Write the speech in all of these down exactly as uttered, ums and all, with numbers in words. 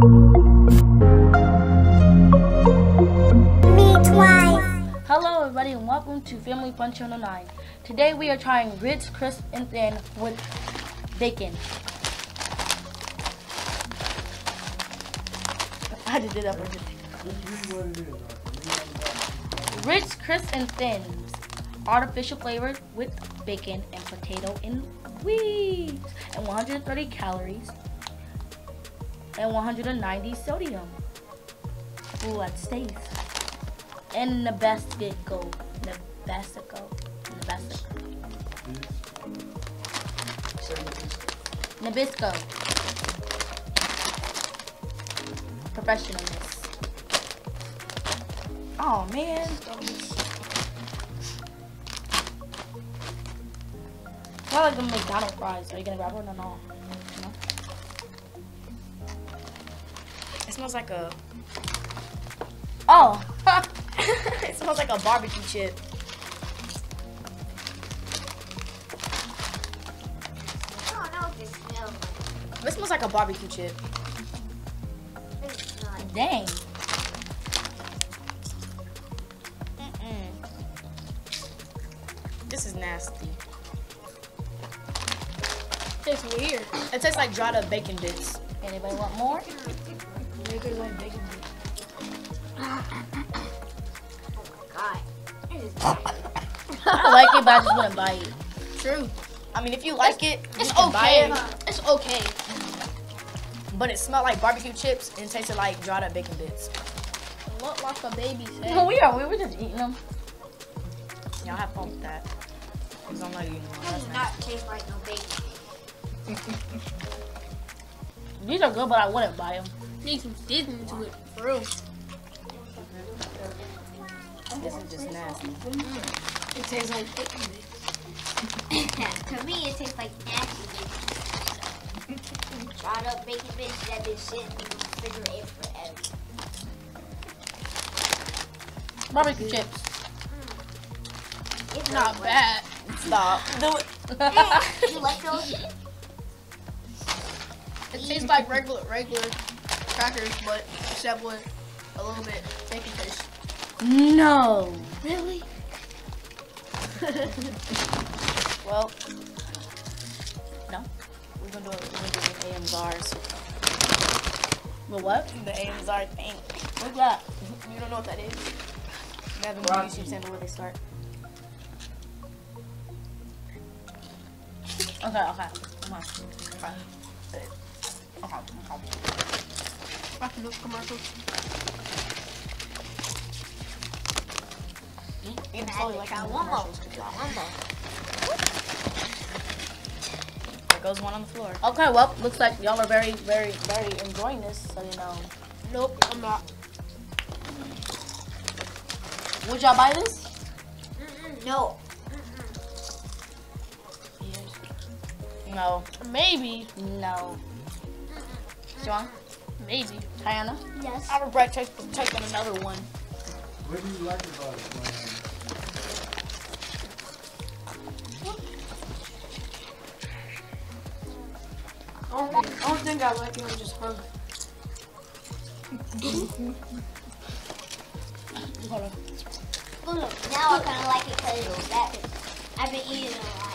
Hello everybody and welcome to Family Fun Channel nine. Today we are trying Ritz crisp and thin with bacon. I just did that for just Ritz crisp and thins, artificial flavors with bacon and potato and wheat, and one hundred thirty calories and one hundred ninety sodium. Ooh, that's taste. And Nabisco, Nabisco, Nabisco, Nabisco, professionalness. Oh man, I like the McDonald's fries. Are you gonna grab one or no? No. It smells like a. Oh. It smells like a barbecue chip. I don't know if it smells like. It smells like a barbecue chip. It's not. Dang. Mm-mm. This is nasty. It's weird. It tastes like dried up bacon bits. Anybody want more? Bakers like bacon bits. God. It is I like it, but I just wouldn't buy it. True. I mean, if you like it, It's you can okay. buy it. It's okay. But it smelled like barbecue chips and tasted like dried up bacon bits. Look like a baby's head. No, we are. We were just eating them. Y'all have fun with that. Because I'm not eating one. It That's does nasty. not taste like no bacon. These are good, but I wouldn't buy them. Need some seasoning to it, for real. This is just nasty. It tastes like bacon bits. To me, it tastes like nasty bacon. Dried up bacon bits that been sitting in the refrigerator forever. Barbecue chips. It's Not really bad. Stop. Do it. good. You like those? It tastes like regular regular crackers, but except with a little bit bacon taste. No. Really? Well, no. We're gonna do it. We're gonna do the A M Zars. The what? The A M Zar thing. What's that? You don't know what that is? They have a YouTube channel where they start. Okay, okay. Come on. Try it. Okay, okay. Watching those commercials. Eat I it had slowly to like try in the one more. commercials. Try one more. There goes one on the floor. Okay, well, looks like y'all are very, very, very enjoying this, so you know. Nope, I'm not. Would y'all buy this? Mm-mm, no. No. Maybe, No. John? maybe. Diana? Yes. I regret take, taking another one. What do you like about it, man? I don't, think, I don't think I like it. I'm just hungry. Hold on. Ooh, now I kind of like it because that I've been eating a lot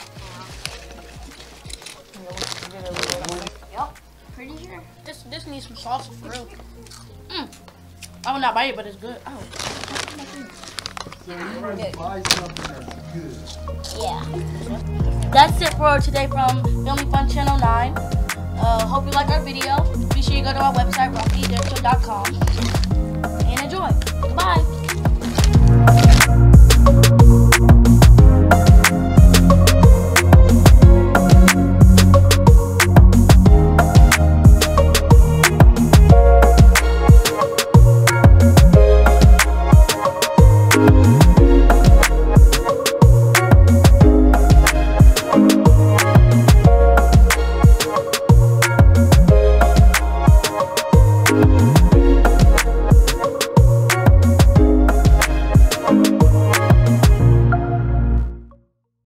now. Yup. Pretty sure. This this needs some salsa for real. Mm. I would not buy it, but it's good. Oh. So you want to buy something that's good. Yeah. That's it for today from Family Fun Channel nine. Uh, hope you like our video. Be sure you go to our website, rocky derrick dot com.